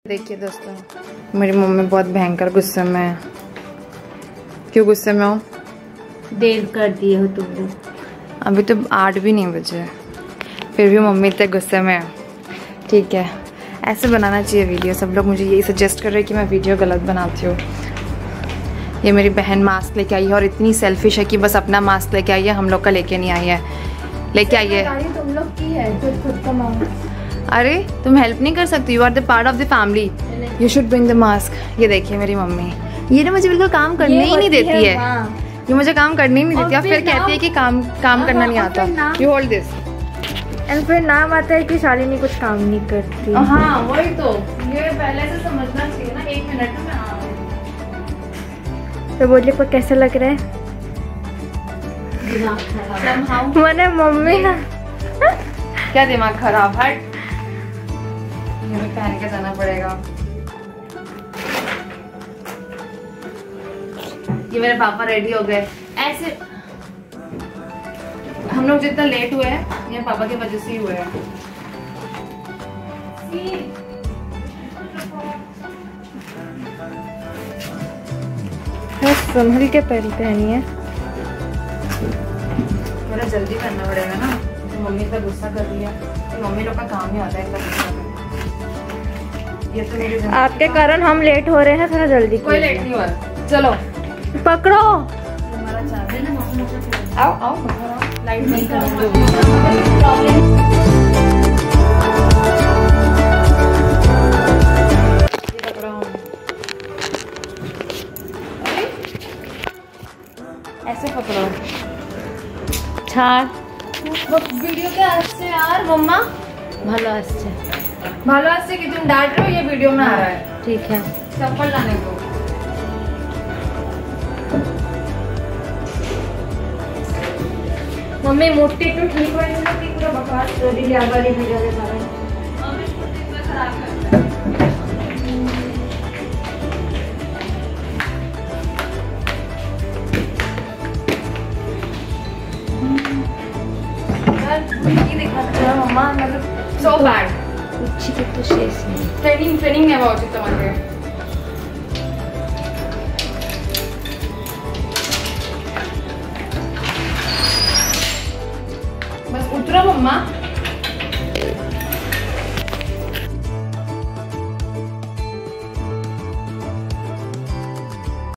देखिए दोस्तों, मेरी मम्मी बहुत भयंकर गुस्से में है। क्यों गुस्से में हो? देर कर दिए हो तुम लोग। अभी तो 8 भी नहीं बजे, फिर भी मम्मी इतने गुस्से में है। ठीक है, ऐसे बनाना चाहिए वीडियो। सब लोग मुझे यही सजेस्ट कर रहे हैं कि मैं वीडियो गलत बनाती हूँ। ये मेरी बहन मास्क लेके आई है और इतनी सेल्फिश है कि बस अपना मास्क लेके आई है, हम लोग का लेके नहीं आई है। लेके आई है तुम लोग की है, खुद का मास्क। अरे तुम हेल्प नहीं कर सकती, you are the part of the family, you should bring the mask. ये देखिए मेरी मम्मी, ये ना मुझे बिल्कुल काम करने ही नहीं देती है। ये मुझे काम करने ही नहीं देती और फिर कहती है कि काम करना नहीं आता। यू होल्ड दिस एंड फिर नाम आता है कि शालिनी कुछ काम नहीं करती। हाँ वही तो, ये पहले से समझना चाहिए ना। 1 मिनट में तो बोलिए पर कैसा लग रहा है? मैंने मम्मी ना क्या दिमाग खराब, हट। ये भी पहन के जाना पड़ेगा। ये मेरे पापा रेडी हो गए। ऐसे हम लोग जितना लेट हुए हैं ये पापा की वजह से ही हुए हैं। संभल के पहनी है। मेरा जल्दी करना पड़ेगा ना, तो मम्मी इतना गुस्सा कर रही है। तो मम्मी लोग का काम ही होता है इतना गुस्सा करना। ये तो मेरी आपके कारण हम लेट हो रहे हैं, थोड़ा जल्दी। कोई लेट नहीं हुआ। चलो पकड़ो। हमारा चाबी ना, आओ आओ, लाइट नहीं कर ऐसे पकड़ो। ছাড় वीडियो के আসছে यार मम्मा, ভালো আসছে। ভালো আসছে कि तुम डांट रहे हो, ये वीडियो में आ रहा है। ठीक है, चप्पल लाने दो। मम्मी मोटी तो ठीक हो नहीं कि पूरा बकवास कर दी वाली वीडियो के बारे में। मम्मी स्कूटी पे खराब करता है। मम्मा मतलब so bad. कुछ की तो शेष नहीं। ट्रेनिंग नहीं हुआ उचित तुम्हारे। बस उतरो मम्मा।